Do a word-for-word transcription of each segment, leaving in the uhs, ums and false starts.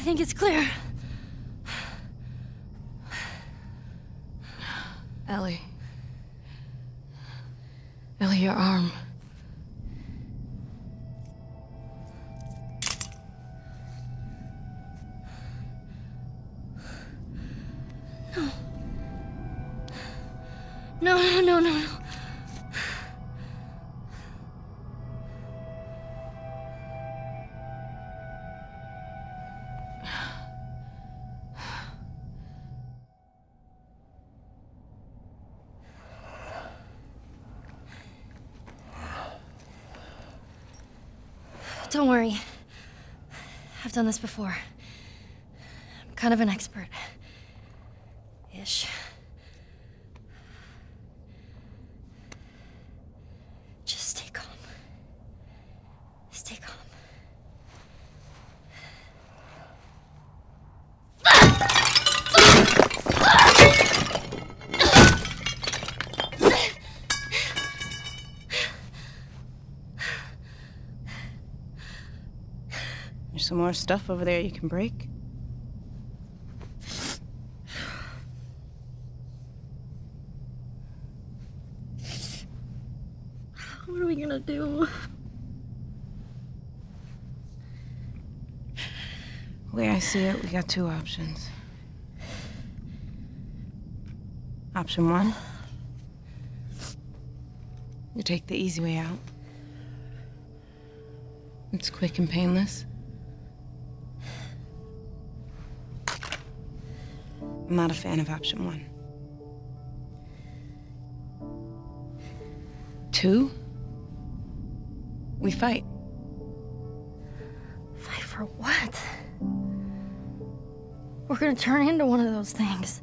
think it's clear. Ellie. Ellie, your arm. No. No, no, no, no, no. Don't worry. I've done this before. I'm kind of an expert. Ish. Just stay calm. Stay calm. There's some more stuff over there you can break. What are we gonna do? The way I see it, we got two options. Option one, you take the easy way out. It's quick and painless. I'm not a fan of option one. Two, we fight. Fight for what? We're gonna turn into one of those things.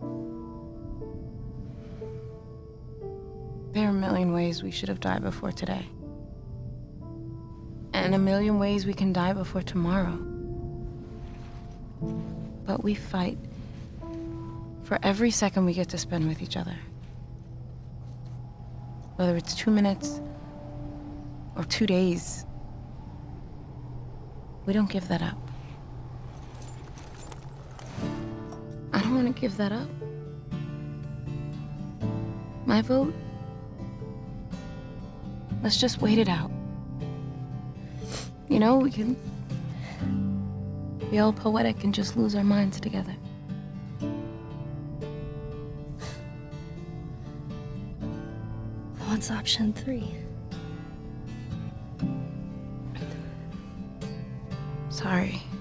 There are a million ways we should have died before today. And a million ways we can die before tomorrow. But we fight for every second we get to spend with each other. Whether it's two minutes or two days, we don't give that up. I don't want to give that up. My vote, let's just wait it out. You know, we can be all poetic and just lose our minds together. What's option three? Sorry.